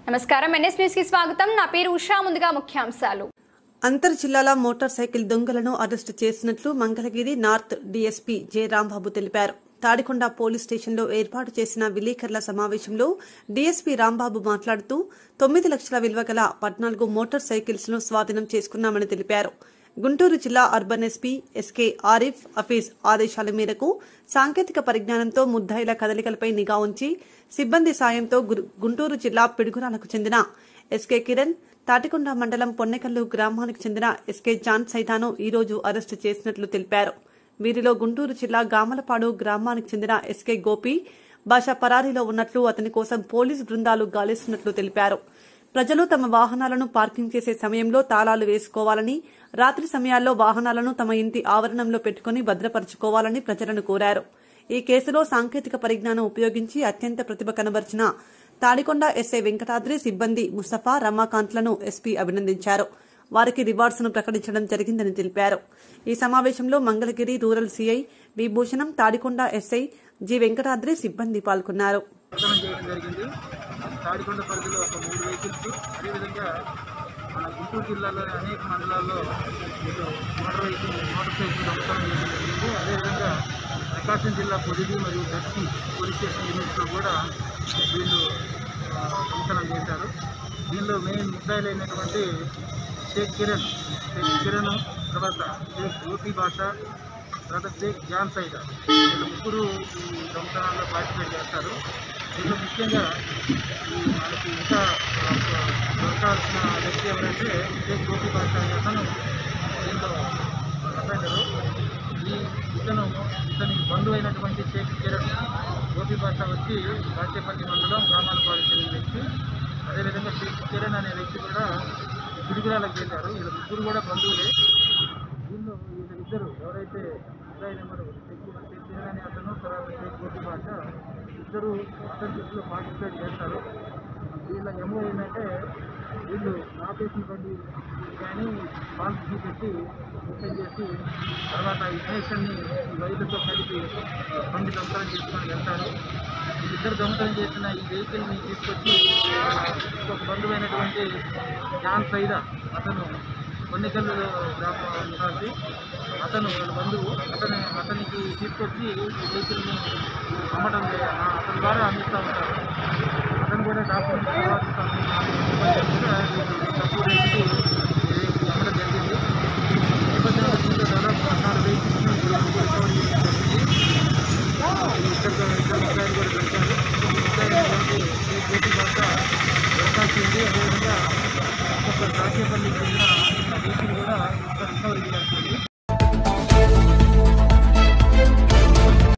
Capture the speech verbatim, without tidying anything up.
నమస్కారం NS news కి స్వాగతం నా పేరు ఉషా ముందుగా ముఖ్యాంశాలు అంతర్ జిల్లాల మోటార్ సైకిల్ దొంగలను అరెస్టు చేసినట్లు Mangalagiri north DSP J Rambabu తెలిపారు. తాడికొండ పోలీస్ స్టేషన్లో ఏర్పాటు చేసిన విలేకరుల సమావేశంలో డీఎస్పీ రాంబాబు మాట్లాడుతూ తొమ్మిది లక్షల విలువ గల పద్నాలుగు మోటార్ సైకిల్స్ ను స్వాధీనం చేసుకున్నామని తెలిపారు. గుంటూరు జిల్లా urban SP SK Arif Hafeez ఆదేశాల మేరకు సాంకేతిక పరిజ్ఞానంతో ముద్దాయిల కదలికలపై నిఘా ఉంచి సిబ్బంది సాయంతో గుంటూరు జిల్లా పిడుగురాలకు చెందిన ఎస్కే కిరణ్, తాటికొండ మండలం పొన్నెకల్లు గ్రామానికి చెందిన ఎస్కే జాన్ సైతాను ఈ రోజు అరెస్టు చేసినట్లు తెలిపారు. వీరిలో గుంటూరు జిల్లా గామలపాడు గ్రామానికి చెందిన ఎస్కే గోపి భాష పరారీలో ఉన్నట్లు, అతని కోసం పోలీసు బృందాలు గాలిస్తున్నట్లు తెలిపారు. ప్రజలు తమ వాహనాలను పార్కింగ్ చేసే సమయంలో తాళాలు వేసుకోవాలని, రాత్రి సమయాల్లో వాహనాలను తమ ఇంటి ఆవరణంలో పెట్టుకుని భద్రపరుచుకోవాలని ప్రజలను కోరారు. ఈ కేసులో సాంకేతిక పరిజ్ఞానం ఉపయోగించి అత్యంత ప్రతిభ కనబర్చిన తాడికొండ ఎస్ఐ వెంకటాద్రి, సిబ్బంది ముస్తఫా, రమాకాంత్లను ఎస్పీ అభినందించారు. వారికి రివార్డ్స్ ను ప్రకటించడం జరిగిందని తెలిపారు. ఈ సమావేశంలో Mangalagiri rural CI B Bhushanam, Tadikonda SI G Venkatadri సిబ్బంది పాల్గొన్నారు. తాడికొండ పరిధిలో ఒక మూడు వెహికల్స్, అదేవిధంగా మన గుంటూరు జిల్లాలోని అనేక మండలాల్లో మోటార్ వెహికల్ మోటార్ సైకిల్ దొంగతనం చేయడం జరిగింది. అదేవిధంగా ప్రకాశం జిల్లా పొదిలి మరియు దర్శి పోలీస్ స్టేషన్ లిమిట్స్లో కూడా వీళ్ళు దొంగతనం చేశారు. దీనిలో మెయిన్ ముద్దాయిలైనటువంటి షేక్ కిరణ్ షేక్ కిరణ్ తర్వాత షేక్ గోపి భాష, తర్వాత షేక్ జాన్ సైదా, వీళ్ళు ముగ్గురు ఈ దొంగతనాల్లో పార్టిసిపేట్ చేస్తారు. దీంట్లో ముఖ్యంగా మనకి ఇంకా దొరకాల్సిన వ్యక్తి ఎవరంటే షేక్ గోపి భాష అతను దీంట్లో అఫెండరు. ఈ ఇతను ఇతని బంధువు అయినటువంటి షేక్ కిరణ్ గోపి భాష వచ్చి రాచేపల్లి మండలం గ్రామాలపాడు చెందిన వ్యక్తి. అదేవిధంగా షేక్ కిరణ్ అనే వ్యక్తి కూడా పిడుగురాలకు చేశారు. వీళ్ళ ముగ్గురు కూడా బంధువులే. దీనిలో వీళ్ళిద్దరు ఎవరైతే ముద్దాయి నెంబరు షేక్ కిరణ్ అనే అతను, తర్వాత షేక్ గోపి భాష ఇద్దరు అటెంప్ట్లో పార్టిసిపేట్ చేస్తారు. వీళ్ళ ఎమో ఏంటంటే వీళ్ళు ఆపేసిన బండి కానీ పాల్స్ చూపెట్టి ఓపెన్ చేసి తర్వాత ఇన్ఫర్మేషన్ని వైద్యులతో కలిపి బండి దొంగతనం చేసుకొని వెళ్తారు. వీళ్ళిద్దరు దొంగతనం చేసిన ఈ వెహికల్ని తీసుకొచ్చి ఒక బంధువైనటువంటి జాన్ సైదా, అతను పొన్నెకల్లు గ్రామం నివాసి, అతను వాళ్ళ బంధువు, అతను అతనికి తీసుకొచ్చి ఈ వెహికల్ని అమ్మటం అతని ద్వారా అందిస్తూ ఉంటారు. అతను కూడా డాక్యుమెంట్స్ తక్కువ రేటుకి అమ్మడం జరిగింది. ఈ నేపథ్యంలో దీంట్లో దాదాపు పద్నాలుగు వెహికల్స్ని రికవరీ చేయడం జరిగింది. ఇద్దరు ఇద్దరు ముద్దాయిలు కూడా దొరికారు. ముద్దాయినటువంటి ఈ గోపి భాష దొరకాల్సి ఉంది. అదేవిధంగా ఒక రాచేపల్లి చెందిన